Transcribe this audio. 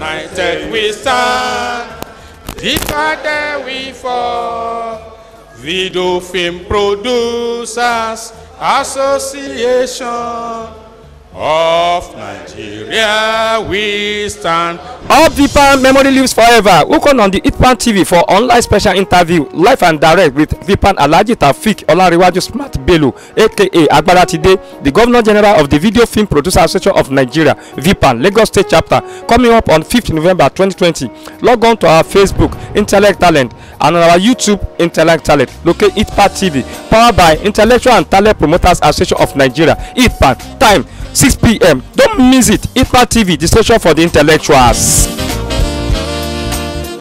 United we stand, divided we fall. Video Film Producers Association of Nigeria we stand. All VIPAN memory lives forever. Welcome on the ITPAN TV for online special interview, live and direct with VIPAN Alhaji Taofeek Olanrewaju Smart Bello, aka Agbara Tide, the Governor General of the Video Film Producer Association of Nigeria, VIPAN, Lagos State Chapter, coming up on 5th November 2020. Log on to our Facebook, Intellect Talent, and on our YouTube, Intellect Talent. Locate ITPAN TV, powered by Intellectual and Talent Promoters Association of Nigeria, ITPAN. Time 6 p.m. Don't miss it. ITPAN TV, the station for the intellectuals.